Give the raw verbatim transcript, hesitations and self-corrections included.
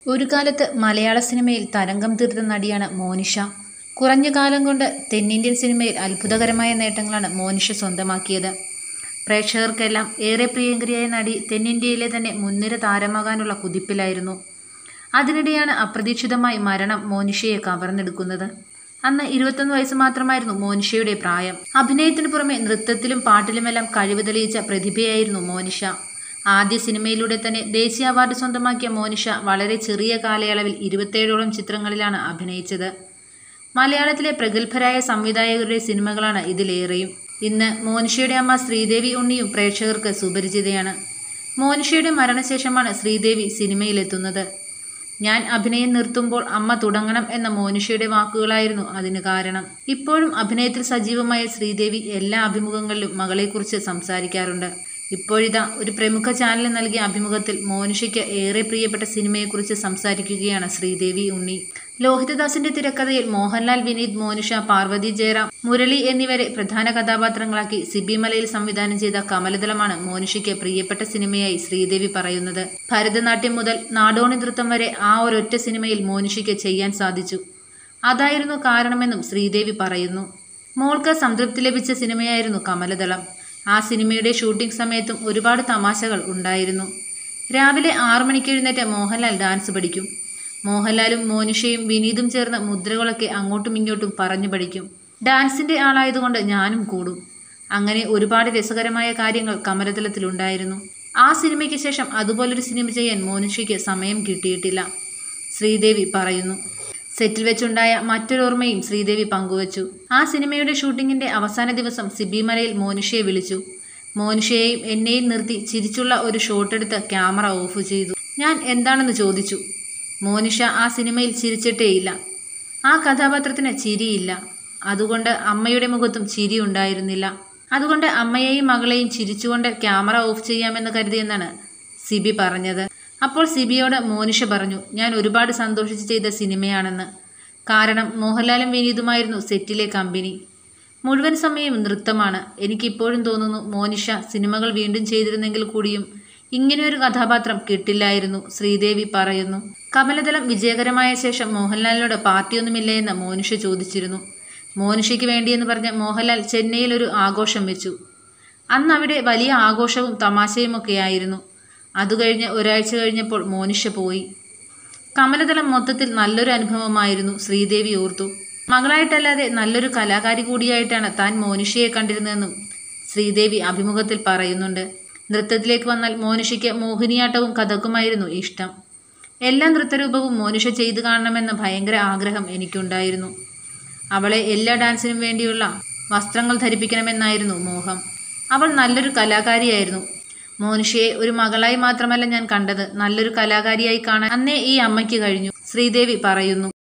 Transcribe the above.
ഒരു കാലത്ത് മലയാള സിനിമയിൽ തരംഗം തീർത്ത നടിയാണ് മോനിഷ. കുറഞ്ഞ കാലം കൊണ്ട് തെന്നിന്ത്യൻ സിനിമയിൽ അത്ഭുതകരമായ നേട്ടങ്ങളാണ് മോനിഷ സ്വന്തമാക്കിയത്. പ്രേക്ഷകർക്കെല്ലാം ഏറെ പ്രിയങ്കരിയായ നടി തെന്നിന്ത്യയിലെ തന്നെ മുൻനിര താരമാകാനുള്ള കുതിപ്പിലായിരുന്നു. അതിനിടെയാണ് അപ്രതീക്ഷിതമായി മരണം മോനിഷയെ കവർന്നെടുക്കുന്നത്. അന്ന് ഇരുപത്തൊന്ന് വയസ്സ് മാത്രമായിരുന്നു മോനിഷയുടെ പ്രായം. അഭിനയത്തിനു പുറമെ നൃത്തത്തിലും പാട്ടിലുമെല്ലാം കഴിവ് തെളിയിച്ച പ്രതിഭയായിരുന്നു മോനിഷ. ആദ്യ സിനിമയിലൂടെ തന്നെ ദേശീയ അവാർഡ് സ്വന്തമാക്കിയ മോനിഷ വളരെ ചെറിയ കാലയളവിൽ ഇരുപത്തേഴോളം ചിത്രങ്ങളിലാണ് അഭിനയിച്ചത്. മലയാളത്തിലെ പ്രഗത്ഭരായ സംവിധായകരുടെ സിനിമകളാണ് ഇതിലേറെയും. ഇന്ന് മോനിഷയുടെ അമ്മ ശ്രീദേവി ഉണ്ണിയും പ്രേക്ഷകർക്ക് സുപരിചിതയാണ്. മോനിഷയുടെ മരണശേഷമാണ് ശ്രീദേവി സിനിമയിലെത്തുന്നത്. ഞാൻ അഭിനയം നിർത്തുമ്പോൾ അമ്മ തുടങ്ങണം എന്ന മോനിഷയുടെ വാക്കുകളായിരുന്നു അതിന് കാരണം. ഇപ്പോഴും അഭിനയത്തിൽ സജീവമായ ശ്രീദേവി എല്ലാ അഭിമുഖങ്ങളിലും മകളെക്കുറിച്ച് സംസാരിക്കാറുണ്ട്. ഇപ്പോഴിതാ ഒരു പ്രമുഖ ചാനലിന് നൽകിയ അഭിമുഖത്തിൽ മോനിഷയ്ക്ക് ഏറെ പ്രിയപ്പെട്ട സിനിമയെക്കുറിച്ച് സംസാരിക്കുകയാണ് ശ്രീദേവി ഉണ്ണി. ലോഹിതദാസിന്റെ തിരക്കഥയിൽ മോഹൻലാൽ, വിനീത്, മോനിഷ, പാർവതി ജയറാം, മുരളി എന്നിവരെ പ്രധാന കഥാപാത്രങ്ങളാക്കി സിബി മലയിൽ സംവിധാനം ചെയ്ത കമലദളമാണ് മോനിഷയ്ക്ക് പ്രിയപ്പെട്ട സിനിമയായി ശ്രീദേവി പറയുന്നത്. ഭരതനാട്യം മുതൽ നാടോടി നൃത്തം വരെ ആ ഒരൊറ്റ സിനിമയിൽ മോനിഷയ്ക്ക് ചെയ്യാൻ സാധിച്ചു. അതായിരുന്നു കാരണമെന്നും ശ്രീദേവി പറയുന്നു. മോൾക്ക് സംതൃപ്തി ലഭിച്ച സിനിമയായിരുന്നു കമലദളം. ആ സിനിമയുടെ ഷൂട്ടിംഗ് സമയത്തും ഒരുപാട് തമാശകൾ ഉണ്ടായിരുന്നു. രാവിലെ ആറു മണിക്ക് എഴുന്നേറ്റ് മോഹൻലാൽ ഡാൻസ് പഠിക്കും. മോഹൻലാലും മോനിഷയും വിനീതും ചേർന്ന് മുദ്രകളൊക്കെ അങ്ങോട്ടും ഇങ്ങോട്ടും പറഞ്ഞു പഠിക്കും. ഡാൻസിന്റെ ആളായതുകൊണ്ട് ഞാനും കൂടും. അങ്ങനെ ഒരുപാട് രസകരമായ കാര്യങ്ങൾ കമലതലത്തിലുണ്ടായിരുന്നു. ആ സിനിമയ്ക്ക് ശേഷം അതുപോലൊരു സിനിമ ചെയ്യാൻ മോനിഷയ്ക്ക് സമയം കിട്ടിയിട്ടില്ല, ശ്രീദേവി പറയുന്നു. സെറ്റിൽ വെച്ചുണ്ടായ മറ്റൊരോർമ്മയും ശ്രീദേവി പങ്കുവച്ചു. ആ സിനിമയുടെ ഷൂട്ടിങ്ങിന്റെ അവസാന ദിവസം സിബി മലയിൽ മോനിഷയെ വിളിച്ചു. മോനിഷയെയും എന്നെയും നിർത്തി ചിരിച്ചുള്ള ഒരു ഷോട്ടെടുത്ത് ക്യാമറ ഓഫ് ചെയ്തു. ഞാൻ എന്താണെന്ന് ചോദിച്ചു. മോനിഷ ആ സിനിമയിൽ ചിരിച്ചിട്ടേയില്ല. ആ കഥാപാത്രത്തിന് ചിരിയില്ല. അതുകൊണ്ട് അമ്മയുടെ മുഖത്തും ചിരി ഉണ്ടായിരുന്നില്ല. അതുകൊണ്ട് അമ്മയെയും മകളെയും ചിരിച്ചുകൊണ്ട് ക്യാമറ ഓഫ് ചെയ്യാമെന്ന് കരുതിയെന്നാണ് സിബി പറഞ്ഞത്. അപ്പോൾ സിബിയോട് മോനിഷ പറഞ്ഞു, ഞാൻ ഒരുപാട് സന്തോഷിച്ച് ചെയ്ത സിനിമയാണെന്ന്. കാരണം മോഹൻലാലും വിനീതുമായിരുന്നു സെറ്റിലെ കമ്പനി. മുഴുവൻ സമയം നൃത്തമാണ്. എനിക്കിപ്പോഴും തോന്നുന്നു മോനിഷ സിനിമകൾ വീണ്ടും ചെയ്തിരുന്നെങ്കിൽ കൂടിയും ഇങ്ങനെയൊരു കഥാപാത്രം കിട്ടില്ലായിരുന്നു, ശ്രീദേവി പറയുന്നു. കമലദളം വിജയകരമായ ശേഷം മോഹൻലാലിനോട് പാർട്ടിയൊന്നുമില്ല എന്ന് മോനിഷ ചോദിച്ചിരുന്നു. മോനിഷയ്ക്ക് വേണ്ടിയെന്ന് പറഞ്ഞ് മോഹൻലാൽ ചെന്നൈയിൽ ഒരു ആഘോഷം വെച്ചു. അന്ന് അവിടെ വലിയ ആഘോഷവും തമാശയുമൊക്കെയായിരുന്നു. അതുകഴിഞ്ഞ് ഒരാഴ്ച കഴിഞ്ഞപ്പോൾ മോനിഷ പോയി. കമലദളം മൊത്തത്തിൽ നല്ലൊരു അനുഭവമായിരുന്നു, ശ്രീദേവി ഓർത്തു. മകളായിട്ടല്ലാതെ നല്ലൊരു കലാകാരി കൂടിയായിട്ടാണ് താൻ മോനിഷയെ കണ്ടിരുന്നതെന്നും ശ്രീദേവി അഭിമുഖത്തിൽ പറയുന്നുണ്ട്. നൃത്തത്തിലേക്ക് വന്നാൽ മോനിഷയ്ക്ക് മോഹിനിയാട്ടവും കഥക്കുമായിരുന്നു ഇഷ്ടം. എല്ലാ നൃത്തരൂപവും മോനിഷ ചെയ്തു കാണണമെന്ന ഭയങ്കര ആഗ്രഹം എനിക്കുണ്ടായിരുന്നു. അവളെ എല്ലാ ഡാൻസിനും വേണ്ടിയുള്ള വസ്ത്രങ്ങൾ ധരിപ്പിക്കണമെന്നായിരുന്നു മോഹം. അവൾ നല്ലൊരു കലാകാരിയായിരുന്നു. മോനിഷയെ ഒരു മകളായി മാത്രമല്ല ഞാൻ കണ്ടത്, നല്ലൊരു കലാകാരിയായി കാണാൻ അന്നേ ഈ അമ്മയ്ക്ക് കഴിഞ്ഞു, ശ്രീദേവി പറയുന്നു.